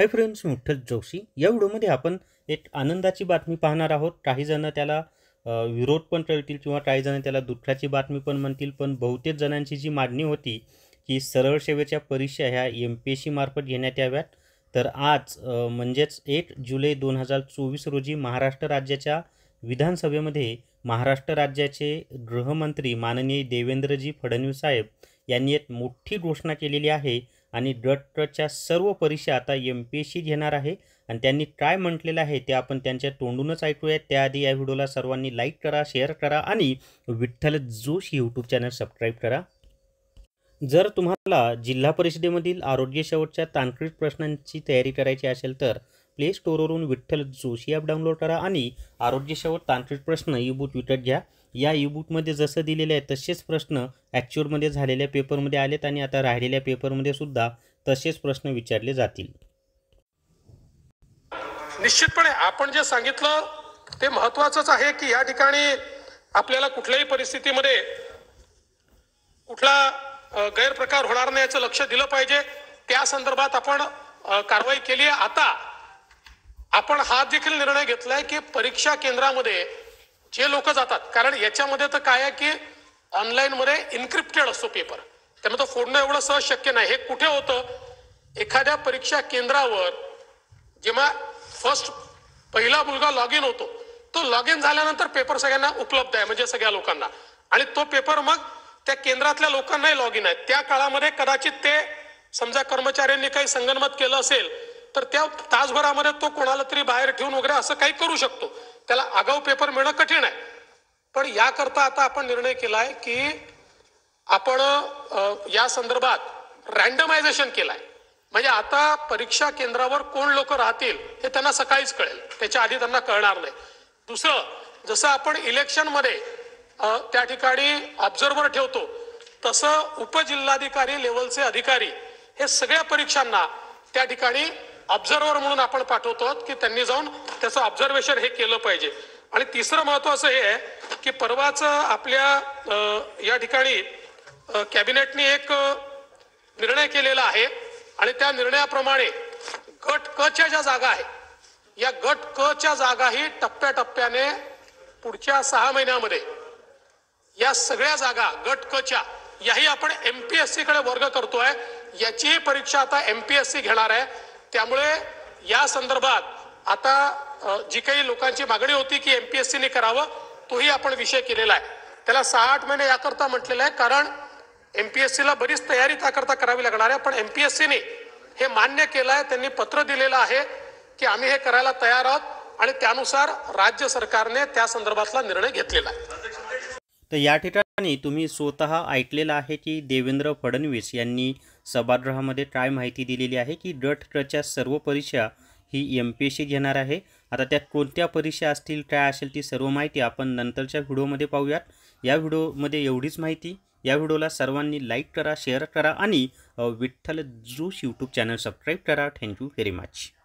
हाय friends, मी विठ्ठल जोशी. या व्हिडिओमध्ये आपण एक आनंदाची बातमी पाहणार आहोत. काही जण त्याला विरोध पण करतील किंवा काही जण त्याला दुःखाची बातमी पण म्हणतील. पण बहुतेक जणांची जी मागणी होती की सरळ सेवेच्या परीक्षा ह्या MPSC मार्फत घेण्यात याव्यात, तर आज म्हणजेच 1 जुलै 2024 रोजी महाराष्ट्र राज्याच्या विधानसभेमध्ये महाराष्ट्र राज्याचे गृहमंत्री माननीय देवेंद्रजी फडणवीस साहेब यांनी एक मोठी घोषणा केलेली आहे आणि डटच्या सर्व परीक्षा आता MPSC घेणार आहे. आणि त्यांनी काय म्हटलेलं आहे ते आपण त्यांच्या तोंडूनच ऐकूयात. त्याआधी या व्हिडिओला सर्वांनी लाईक करा, शेअर करा आणि Vitthal Joshi YouTube channel subscribe करा. जर तुम्हाला जिल्हा परिषदेमधील आरोग्य शेवटच्या तांत्रिक प्रश्नांची तयारी करायची असेल तर प्ले स्टोअरवरून विठ्ठल जोशी ॲप डाउनलोड करा आणि आरोग्य शेवट तांत्रिक प्रश्न ई-बुक विकत घ्या. या ई-बुकमध्ये जसं दिलेलं आहे तसेच प्रश्न ॲक्च्युअलमध्ये झालेल्या पेपरमध्ये आलेत आणि आता राहिलेल्या पेपरमध्ये सुद्धा तसेच प्रश्न विचारले जातील. निश्चितपणे आपण जे सांगितलं ते महत्त्वाचंच आहे की या ठिकाणी आपल्याला कुठल्याही परिस्थितीमध्ये कुठला गैरप्रकार होणार नाही याचं लक्ष दिलं पाहिजे. त्या संदर्भात आपण कारवाई केली आहे. आता आपण हा देखील निर्णय घेतलाय की परीक्षा केंद्रामध्ये जे लोक जातात, कारण याच्यामध्ये तर काय आहे की ऑनलाईन मध्ये इन्क्रिप्टेड असतो पेपर, त्यामुळे तो फोडणं एवढं सहज शक्य नाही. हे कुठे होतं, एखाद्या परीक्षा केंद्रावर जेव्हा पहिला मुलगा लॉग इन होतो, तो लॉग इन झाल्यानंतर पेपर सगळ्यांना उपलब्ध आहे, म्हणजे सगळ्या लोकांना, आणि तो पेपर मग त्या केंद्रातल्या लोकांनाही लॉग इन आहे. त्या काळामध्ये कदाचित ते समजा कर्मचाऱ्यांनी काही संगनमत केलं असेल तर त्या तासभरामध्ये तो कोणाला तरी बाहेर ठेवून वगैरे असं काही करू शकतो. त्याला आगाऊ पेपर मिळणं कठीण आहे. पण याकरता आता आपण निर्णय केलाय की आपण या संदर्भात रँडमायझेशन केलाय. म्हणजे आता परीक्षा केंद्रावर कोण लोक राहतील हे त्यांना सकाळीच कळेल, त्याच्या आधी त्यांना कळणार नाही. दुसरं, जसं आपण इलेक्शनमध्ये त्या ठिकाणी ऑब्झर्व्हर ठेवतो, तसं उपजिल्हाधिकारी लेवलचे अधिकारी हे सगळ्या परीक्षांना त्या ठिकाणी ऑब्झर्व्हर म्हणून आपण पाठवतो की त्यांनी जाऊन त्याचं ऑब्झर्वेशन हे केलं पाहिजे. आणि तिसरं महत्वाचं हे आहे की परवाच आपल्या या ठिकाणी कॅबिनेटने एक निर्णय केलेला आहे आणि त्या निर्णयाप्रमाणे गट क च्या ज्या जागा आहेत, या गट क च्या जागाही टप्प्याटप्प्याने पुढच्या 6 महिन्यामध्ये या सगळ्या जागा गट क च्या याही आपण MPSC कडे वर्ग करतोय. याचीही परीक्षा आता MPSC घेणार आहे. त्यामुळे या संदर्भात आता जी काही लोकांची मागणी होती की MPSC ने करावं, तोही आपण विषय केलेला आहे. त्याला 6-8 महिने याकरता म्हटलेलं आहे, कारण MPSC ला बरीच तयारी त्याकरता करावी लागणार आहे. पण MPSC ने हे मान्य केलं आहे, त्यांनी पत्र दिलेलं आहे की आम्ही हे करायला तयार आहोत आणि त्यानुसार राज्य सरकारने त्या संदर्भातला निर्णय घेतलेला आहे. तर या ठिकाणी तुम्ही स्वतः ऐकलेलं आहे की देवेंद्र फडणवीस यांनी सभागृहामध्ये काय माहिती दिलेली आहे की डटच्या सर्व परीक्षा ही MPSC घेणार आहे. आता त्यात कोणत्या परीक्षा असतील, काय असेल ती सर्व माहिती आपण नंतरच्या व्हिडिओमध्ये पाहूयात. या व्हिडिओमध्ये एवढीच माहिती. या व्हिडिओला सर्वांनी लाईक करा, शेअर करा आणि Vitthal Joshi YouTube channel subscribe करा. Thank you very much.